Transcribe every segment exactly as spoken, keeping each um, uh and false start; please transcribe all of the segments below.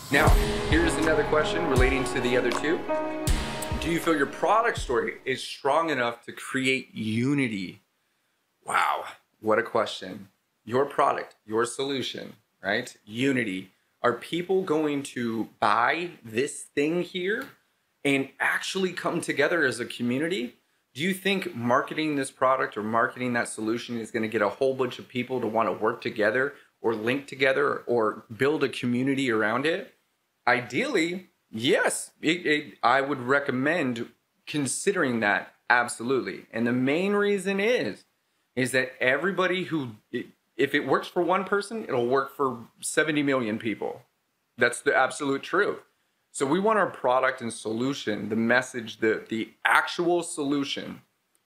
Now, here's another question relating to the other two. Do you feel your product story is strong enough to create unity? Wow, what a question. Your product, your solution, right? Unity. Are people going to buy this thing here and actually come together as a community? Do you think marketing this product or marketing that solution is going to get a whole bunch of people to want to work together or link together or build a community around it? Ideally, yes, it, it, I would recommend considering that, absolutely. And the main reason is, is that everybody who, if it works for one person, it'll work for seventy million people. That's the absolute truth. So we want our product and solution, the message, the, the actual solution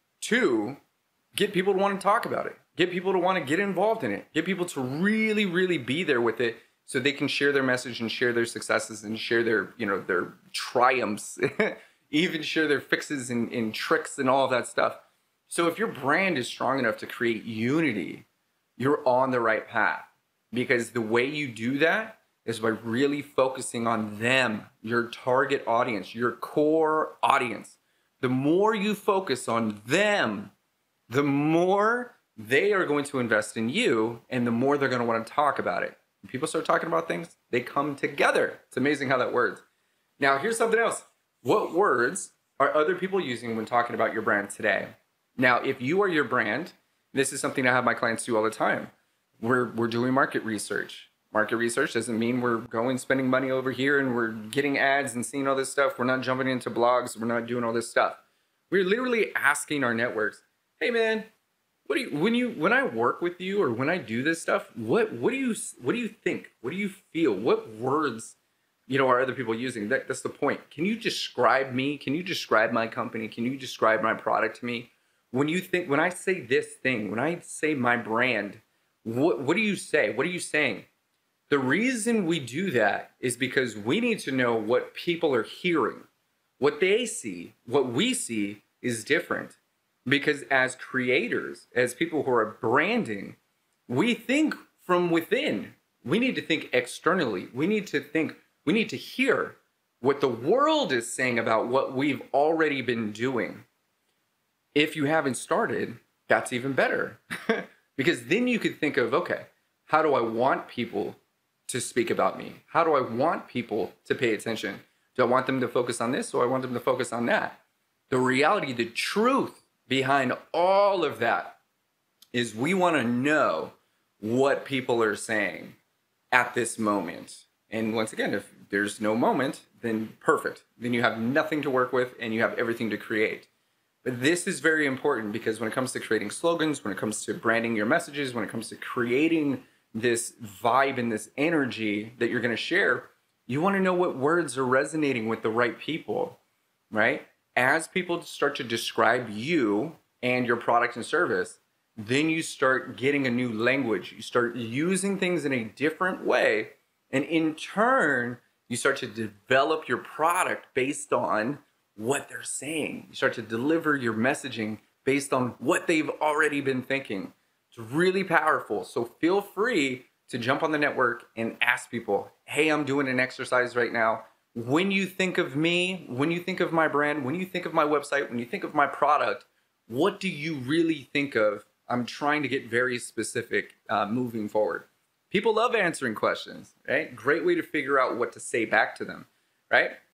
to get people to want to talk about it, get people to want to get involved in it, get people to really, really be there with it so they can share their message and share their successes and share their, you know, their triumphs, even share their fixes and, and tricks and all of that stuff. So if your brand is strong enough to create unity, you're on the right path, because the way you do that is by really focusing on them, your target audience, your core audience. The more you focus on them, the more they are going to invest in you, and the more they're going to want to talk about it. When people start talking about things, they come together. It's amazing how that works. Now, here's something else. What words are other people using when talking about your brand today? Now, if you are your brand, this is something I have my clients do all the time. We're, we're doing market research. Market research doesn't mean we're going spending money over here and we're getting ads and seeing all this stuff. We're not jumping into blogs. We're not doing all this stuff. We're literally asking our networks, hey man, what do you, when you, when I work with you or when I do this stuff, what, what do you, what do you think? What do you feel? What words, you know, are other people using? That, that's the point. Can you describe me? Can you describe my company? Can you describe my product to me? When you think, when I say this thing, when I say my brand, what, what do you say? What are you saying? The reason we do that is because we need to know what people are hearing. What they see, what we see is different. Because as creators, as people who are branding, we think from within. We need to think externally. We need to think, we need to hear what the world is saying about what we've already been doing. If you haven't started, that's even better. Because then you could think of, okay, how do I want people to speak about me? How do I want people to pay attention? Do I want them to focus on this, or I want them to focus on that? The reality, the truth behind all of that is we want to know what people are saying at this moment. And once again, if there's no moment, then perfect. Then you have nothing to work with and you have everything to create. But this is very important, because when it comes to creating slogans, when it comes to branding your messages, when it comes to creating this vibe and this energy that you're going to share, you want to know what words are resonating with the right people, right? As people start to describe you and your product and service, then you start getting a new language. You start using things in a different way. And in turn, you start to develop your product based on what they're saying. You start to deliver your messaging based on what they've already been thinking. It's really powerful. So feel free to jump on the network and ask people, hey, I'm doing an exercise right now. When you think of me, when you think of my brand, when you think of my website, when you think of my product, what do you really think of? I'm trying to get very specific uh, moving forward. People love answering questions, right? Great way to figure out what to say back to them, right?